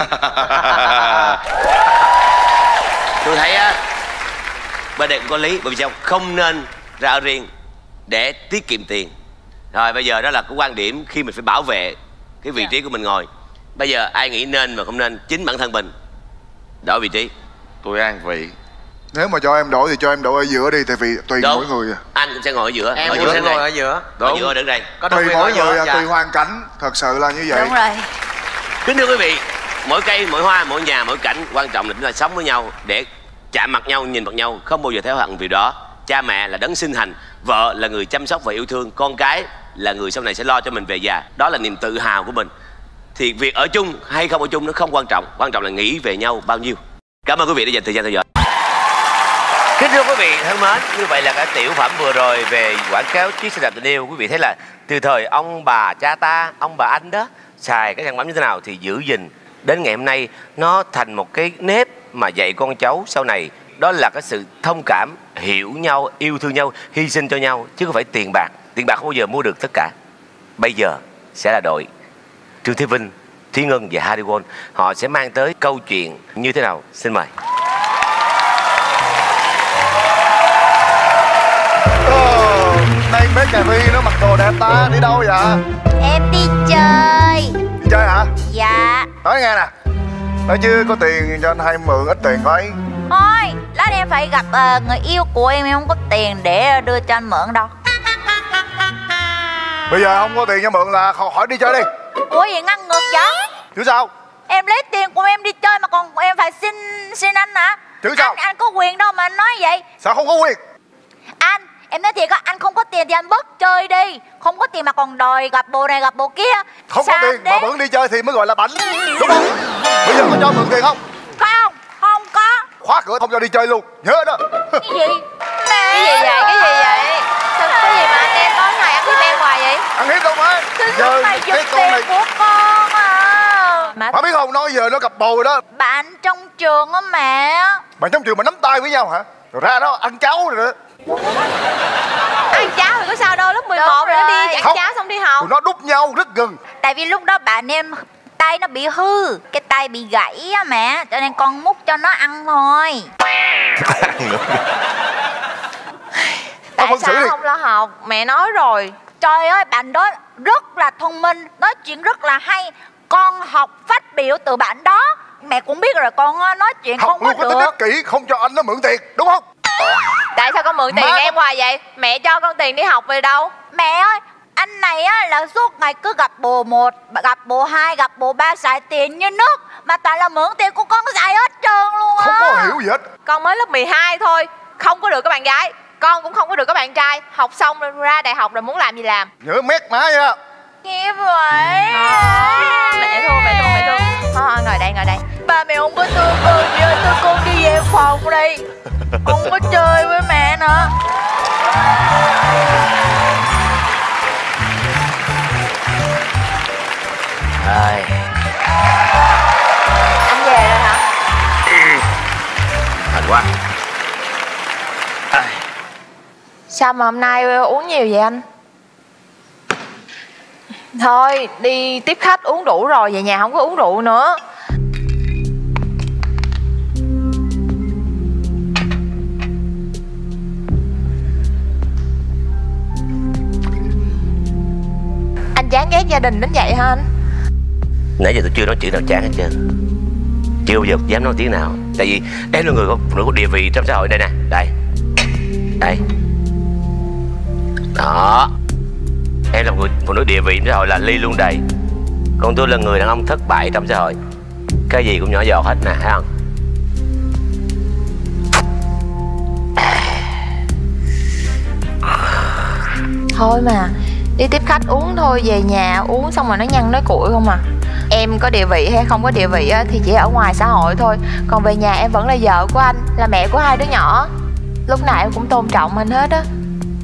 Tôi thấy á, bên đây cũng có lý. Bởi vì sao? Không nên ra ở riêng để tiết kiệm tiền. Rồi bây giờ đó là cái quan điểm khi mình phải bảo vệ cái vị trí của mình ngồi. Bây giờ ai nghĩ nên mà không nên, chính bản thân mình đổi vị trí. Tôi an vị. Nếu mà cho em đổi thì cho em đổi ở giữa đi, tại vì tùy mỗi người. Anh cũng sẽ ngồi ở giữa. Em cũng sẽ ngồi ở giữa. Ở giữa đứng đây. Tùy mỗi người, tùy hoàn cảnh. Thật sự là như vậy. Đúng rồi. Kính thưa quý vị, mỗi cây, mỗi hoa, mỗi nhà, mỗi cảnh, quan trọng là chúng ta sống với nhau để chạm mặt nhau, nhìn mặt nhau, không bao giờ theo hận. Vì đó cha mẹ là đấng sinh thành, vợ là người chăm sóc và yêu thương, con cái là người sau này sẽ lo cho mình về già. Đó là niềm tự hào của mình. Thì việc ở chung hay không ở chung nó không quan trọng, quan trọng là nghĩ về nhau bao nhiêu. Cảm ơn quý vị đã dành thời gian theo dõi. Kính thưa quý vị thân mến, như vậy là cái tiểu phẩm vừa rồi về quảng cáo chiếc xe đạp tình yêu. Quý vị thấy là từ thời ông bà cha ta, ông bà anh đó xài cái sản phẩm như thế nào thì giữ gìn đến ngày hôm nay nó thành một cái nếp mà dạy con cháu sau này. Đó là cái sự thông cảm, hiểu nhau, yêu thương nhau, hy sinh cho nhau, chứ không phải tiền bạc. Tiền bạc không bao giờ mua được tất cả. Bây giờ sẽ là đội Trương Thế Vinh, Thúy Ngân và Harry Won. Họ sẽ mang tới câu chuyện như thế nào. Xin mời. Nay bé Cà Vi nó mặc đồ đẹp ta, đi đâu vậy? Em đi chơi. Đi chơi hả? Dạ. Nói nghe nè, nói chứ có tiền cho anh hay mượn ít tiền coi. Thôi, lát em phải gặp người yêu của em không có tiền để đưa cho anh mượn đâu. Bây giờ không có tiền cho mượn là hỏi đi chơi đi. Ủa gì ngăn ngược vậy? Chứ sao? Em lấy tiền của em đi chơi mà còn em phải xin anh hả? Chứ sao? Anh có quyền đâu mà anh nói vậy. Sao không có quyền? Anh, em nói thiệt á, anh không có tiền thì anh bớt chơi đi. Không có tiền mà còn đòi gặp bộ này gặp bộ kia. Không có tiền mà vẫn đi chơi thì mới gọi là bảnh, đúng không? Bây giờ có cho mượn tiền không? Không, không có. Khóa cửa không cho đi chơi luôn, nhớ đó. Cái gì? Nè. Cái gì vậy? Cái gì vậy? Cái gì mà anh em có này ăn hiếp em hoài vậy? Ăn hiếp đâu mà. Giờ mày giật tiền của con à. Mà biết không, nói giờ nó gặp bồ rồi đó. Bạn trong trường á mẹ. Bạn trong trường mà nắm tay với nhau hả? Rồi ra đó ăn cháo rồi đó. Ăn cháo thì có sao đâu, lớp 11 rồi nó đi ăn cháo xong đi học. Tụi nó đút nhau rất gần. Tại vì lúc đó bạn em tay nó bị hư, cái tay bị gãy á mẹ, cho nên con múc cho nó ăn thôi. Tại sao không lo học? Mẹ nói rồi. Trời ơi, bạn đó rất là thông minh, nói chuyện rất là hay. Con học phát biểu từ bạn đó. Mẹ cũng biết rồi, con nói chuyện học không có được. Học luôn có tính kỹ, không cho anh nó mượn tiền, đúng không? Tại sao con mượn tiền em hoài vậy? Mẹ cho con tiền đi học về đâu? Mẹ ơi, anh này á là suốt ngày cứ gặp bồ 1, gặp bồ 2, gặp bồ 3 xài tiền như nước. Mà toàn là mượn tiền của con xài hết trơn luôn á. Không có hiểu gì hết. Con mới lớp 12 thôi, không có được các bạn gái, con cũng không có được các bạn trai. Học xong rồi ra đại học rồi muốn làm gì làm. Nhớ mét má nha. Nghe vậy. Mẹ thương, mẹ thương, mẹ thương. Thôi ngồi đây, ngồi đây. Ba mẹ không có thương con, cho con đi về phòng đi. Không có chơi với mẹ nữa. Rồi. Anh về rồi hả? Thành quá. Sao mà hôm nay uống nhiều vậy anh? Thôi đi tiếp khách uống đủ rồi, về nhà không có uống rượu nữa. Anh chán ghét gia đình đến vậy hả anh? Nãy giờ tôi chưa nói chữ nào chán hết trơn. Chưa bao giờ dám nói tiếng nào. Tại vì em là người có địa vị trong xã hội đây nè. Đây. Đây. Đó. Em là người phụ nữ địa vị trong xã hội là ly luôn đầy. Còn tôi là người đàn ông thất bại trong xã hội. Cái gì cũng nhỏ giọt hết nè, thấy không? Thôi mà, đi tiếp khách uống thôi, về nhà uống xong rồi nó nhăn nói cuội không à. Em có địa vị hay không có địa vị thì chỉ ở ngoài xã hội thôi. Còn về nhà em vẫn là vợ của anh, là mẹ của 2 đứa nhỏ. Lúc nào em cũng tôn trọng anh hết á.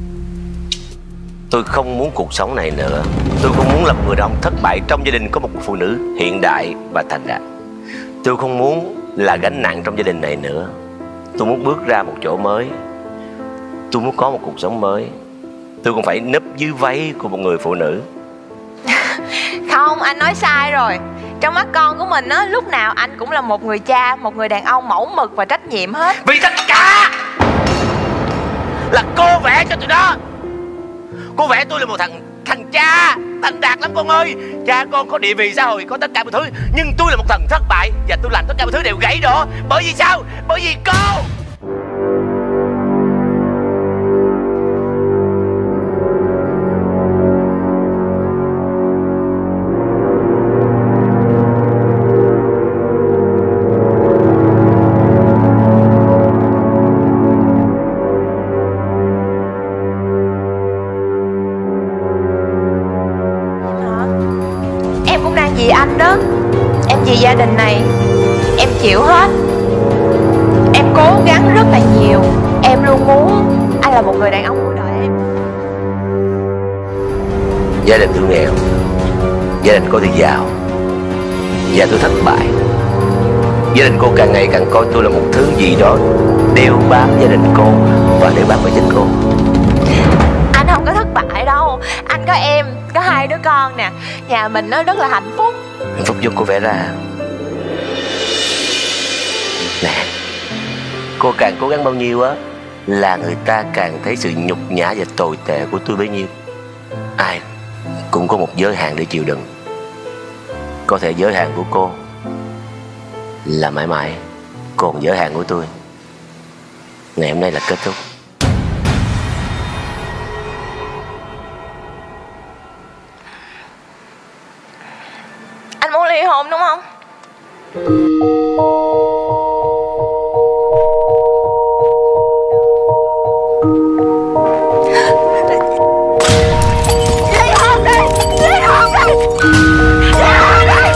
Tôi không muốn cuộc sống này nữa. Tôi không muốn là một người đàn ông thất bại trong gia đình có một phụ nữ hiện đại và thành đạt. Tôi không muốn là gánh nặng trong gia đình này nữa. Tôi muốn bước ra một chỗ mới. Tôi muốn có một cuộc sống mới. Tôi cũng phải núp dưới váy của một người phụ nữ. Không, anh nói sai rồi. Trong mắt con của mình á, lúc nào anh cũng là một người cha, một người đàn ông mẫu mực và trách nhiệm hết. Vì tất cả là cô vẽ cho tụi nó. Cô vẽ tôi là một thằng cha thành đạt lắm con ơi. Cha con có địa vị xã hội, có tất cả mọi thứ. Nhưng tôi là một thằng thất bại. Và tôi làm tất cả mọi thứ đều gãy đổ. Bởi vì sao? Bởi vì cô. Vì anh đó, em vì gia đình này, em chịu hết. Em cố gắng rất là nhiều. Em luôn muốn anh là một người đàn ông của đời em. Gia đình tôi nghèo, gia đình cô thì giàu, và tôi thất bại. Gia đình cô càng ngày càng coi tôi là một thứ gì đó đeo bám gia đình cô và đeo bám vào chính cô. Anh không có thất bại đâu. Anh có em, có 2 đứa con nè. Nhà mình nó rất là hạnh phúc. Hạnh phúc do cô vẽ ra. Nè, cô càng cố gắng bao nhiêu á là người ta càng thấy sự nhục nhã và tồi tệ của tôi bấy nhiêu. Ai cũng có một giới hạn để chịu đựng. Có thể giới hạn của cô là mãi mãi, còn giới hạn của tôi ngày hôm nay là kết thúc. Anh muốn ly hôn đúng không? Ly hôn đi! Ly hôn đi! Ly hôn đi!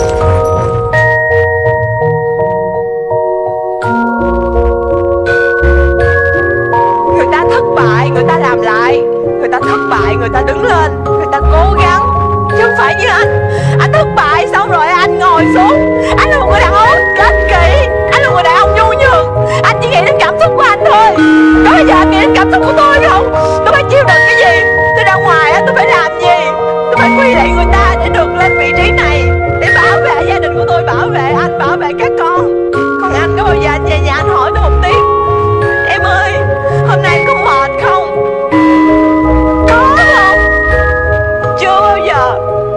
Người ta thất bại, người ta làm lại. Người ta thất bại, người ta đứng lên. Người ta cố gắng. Chứ không phải như anh thất bại xong rồi anh ngồi xuống. Anh là một người đàn ông ích kỷ. Anh là một người đàn ông nhu nhược. Anh chỉ nghĩ đến cảm xúc của anh thôi. Có bao giờ anh nghĩ đến cảm xúc của tôi không? Tôi phải chịu đựng cái gì? Tôi ra ngoài tôi phải làm gì? Tôi phải quy lệ người ta để được lên vị trí này, để bảo vệ gia đình của tôi, bảo vệ anh, bảo vệ các con. Còn anh có bao giờ anh về nhà anh hỏi tôi một tiếng: em ơi, hôm nay anh có mệt không? Có không? Chưa bao giờ.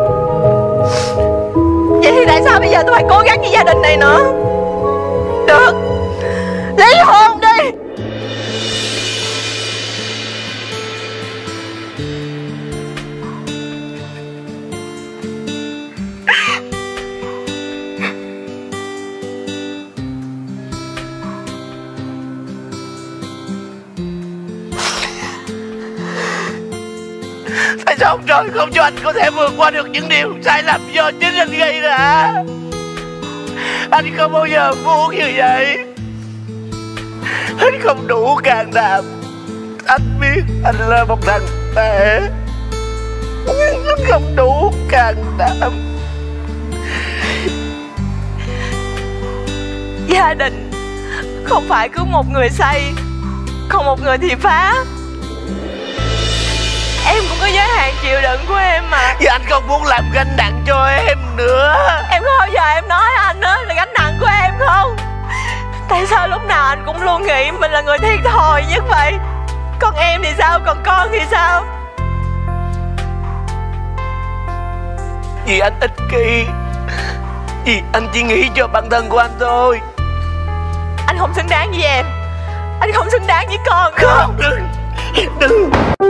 Vậy thì tại sao bây giờ tôi phải cố gắng với gia đình này nữa? Được, ly hôn đi. Tại sao ông trời không cho anh có thể vượt qua được những điều sai lầm do chính anh gây ra? Anh không bao giờ muốn như vậy. Anh không đủ can đảm. Anh biết anh là một thằng tệ, nhưng anh không đủ can đảm. Gia đình không phải cứ một người xây, còn một người thì phá. Em cũng có giới hạn chịu đựng của em mà. Vì anh không muốn làm gánh nặng cho em nữa. Em có bao giờ em nói anh á là gánh nặng của em không? Tại sao lúc nào anh cũng luôn nghĩ mình là người thiệt thòi nhất vậy? Còn em thì sao? Còn con thì sao? Vì anh ích kỷ. Vì anh chỉ nghĩ cho bản thân của anh thôi. Anh không xứng đáng với em. Anh không xứng đáng với con. Không, đừng.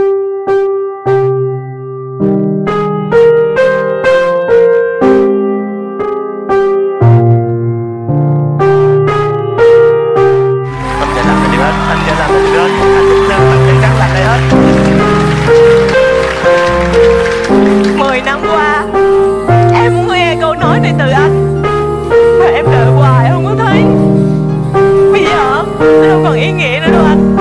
Anh sẽ làm điều hết. Anh sẽ làm điều hết. Anh sẽ chắc chắn làm điều hết. 10 năm qua em muốn nghe câu nói này từ anh, mà em đợi hoài không có thấy. Bây giờ nó đâu còn ý nghĩa nữa đâu anh.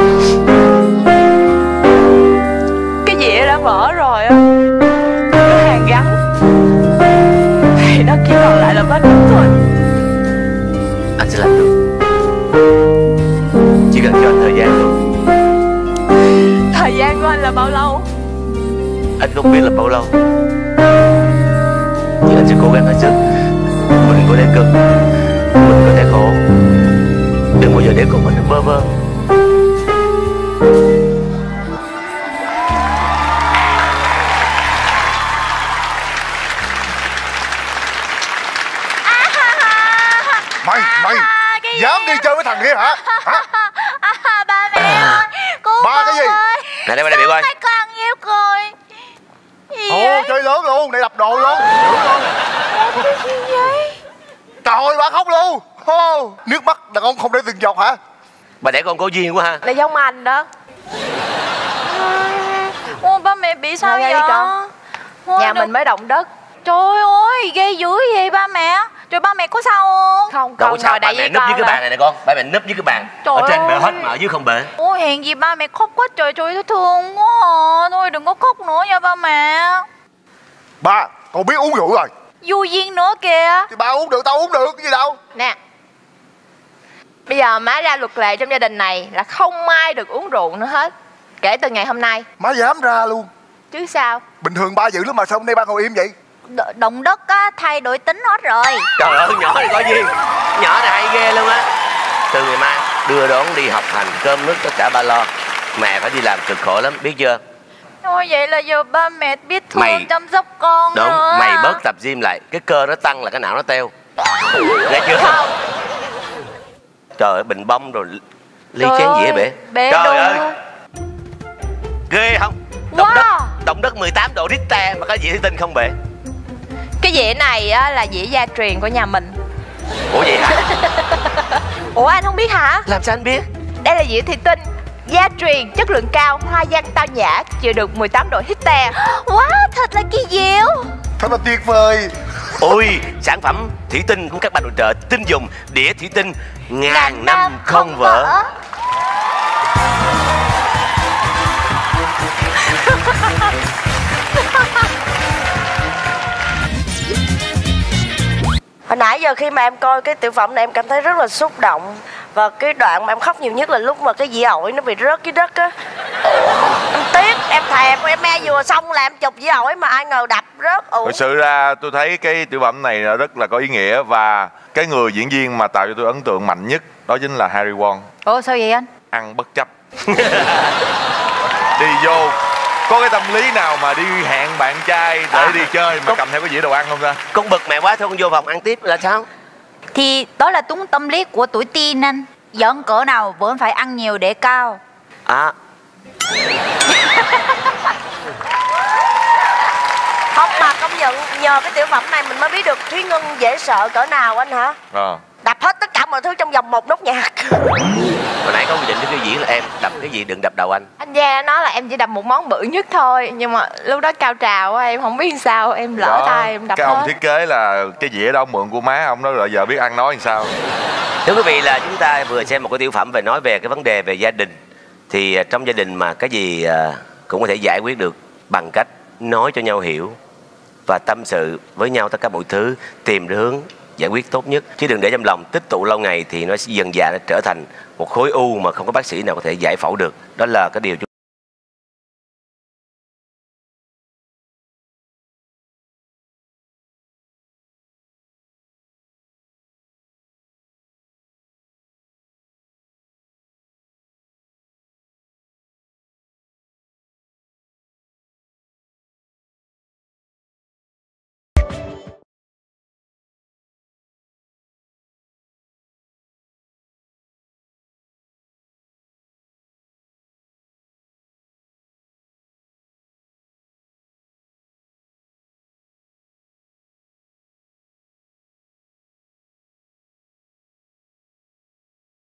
Cái dĩa đã vỡ rồi á, cái hàng gắn thì nó chỉ còn lại là vết nứt thôi. Anh sẽ làm được. Chỉ cần cho anh thời gian thôi. Thời gian của anh là bao lâu? Anh không biết là bao lâu, nhưng anh sẽ cố gắng hết sức. Mình có thể cực, mình có thể khổ, đừng bao giờ để con mình bơ vơ. Mày dám đi chơi với thằng kia hả? Ba mẹ ơi, cứu Ba cái gì? Này đây biểu coi. Hai con yêu rồi. Ồ, chơi lớn luôn, để đập đồ luôn. Cái gì vậy? Trời ơi, bà khóc luôn. Nước mắt đàn ông không để từng giọt hả? Bà đẻ con có duyên quá ha. Là giống anh đó. Ôi, ba mẹ bị sao vậy? Con? Nhà mình mới động đất. Trời ơi, ghê dữ vậy ba mẹ. Rồi ba mẹ có sao không? Không, đâu có sao, ba mẹ núp dưới cái bàn này nè con. Ba mẹ núp dưới cái bàn. Trời ở trên ơi. bể hết mà ở dưới không bể. Ôi, hèn gì ba mẹ khóc quá trời, trời thương quá à. Thôi đừng có khóc nữa nha ba mẹ. Ba, con biết uống rượu rồi. Vô duyên nữa kìa. Thì ba uống được, tao uống được, cái gì đâu. Nè, bây giờ má ra luật lệ trong gia đình này là không ai được uống rượu nữa hết, kể từ ngày hôm nay. Má dám ra luôn. Chứ sao? Bình thường ba dữ lắm mà sao hôm nay ba ngồi im vậy? Động đất á, thay đổi tính hết rồi. Trời ơi, nhỏ này có duyên. Nhỏ này hay ghê luôn á. Từ ngày mai đưa đón đi học hành, cơm nước tất cả ba lo. Mẹ phải đi làm cực khổ lắm, biết chưa? Thôi vậy là giờ ba mẹ biết thương Mày- chăm sóc con Đúng, nữa. mày bớt tập gym lại. Cái cơ nó tăng là cái não nó teo. Nghe chưa? Không. Trời ơi, bình bông rồi ly Trời chén ơi, dĩa bể. bể Trời đúng ơi, rồi. ghê không? Động đất 18 độ Richter mà cái dĩa thủy tinh không bể. Cái dĩa này á, là dĩa gia truyền của nhà mình. Ủa vậy hả? Ủa anh không biết hả? Làm sao anh biết? Đây là dĩa thủy tinh gia truyền, chất lượng cao, hoa văn tao nhã, chịu được 18 độ Richter. Wow, thật là kỳ diệu. Thật là tuyệt vời. Ôi, sản phẩm thủy tinh của các bạn nội trợ tin dùng đĩa thủy tinh ngàn năm không vỡ. Hồi nãy giờ khi mà em coi cái tiểu phẩm này em cảm thấy rất là xúc động. Và cái đoạn mà em khóc nhiều nhất là lúc mà cái dĩa ổi nó bị rớt dưới đất á. Em tiếc, em thèm, em me vừa xong là em chụp dĩa ổi mà ai ngờ đập rớt. Thực sự ra tôi thấy cái tiểu phẩm này rất là có ý nghĩa. Và cái người diễn viên mà tạo cho tôi ấn tượng mạnh nhất đó chính là Harry Won. Ồ, sao vậy anh? Ăn bất chấp. Đi vô có cái tâm lý nào mà đi hẹn bạn trai để đi chơi mà cầm theo cái dĩa đồ ăn không ta? Con bực mẹ quá thôi, con vô phòng ăn tiếp là sao? Thì đó là đúng tâm lý của tuổi teen anh. Giỡn cỡ nào vẫn phải ăn nhiều để cao. À, Không mà công nhận nhờ cái tiểu phẩm này mình mới biết được Thúy Ngân dễ sợ cỡ nào anh hả? Đập hết tất cả mọi thứ trong vòng một nốt nhạc. hồi nãy có quy định cho cái dĩa là em đập cái gì đừng đập đầu anh. Anh Gia nói là em chỉ đập một món bự nhất thôi, nhưng mà lúc đó cao trào á, em không biết sao, em lỡ tay em đập cái hết. ông thiết kế là cái dĩa đó ông mượn của má ông, đó rồi giờ biết ăn nói làm sao. Thưa quý vị, là chúng ta vừa xem một cái tiểu phẩm về nói về cái vấn đề về gia đình. Thì trong gia đình mà cái gì cũng có thể giải quyết được bằng cách nói cho nhau hiểu và tâm sự với nhau tất cả mọi thứ, tìm hướng giải quyết tốt nhất, chứ đừng để trong lòng tích tụ lâu ngày thì nó sẽ dần dà nó trở thành một khối u mà không có bác sĩ nào có thể giải phẫu được. Đó là cái điều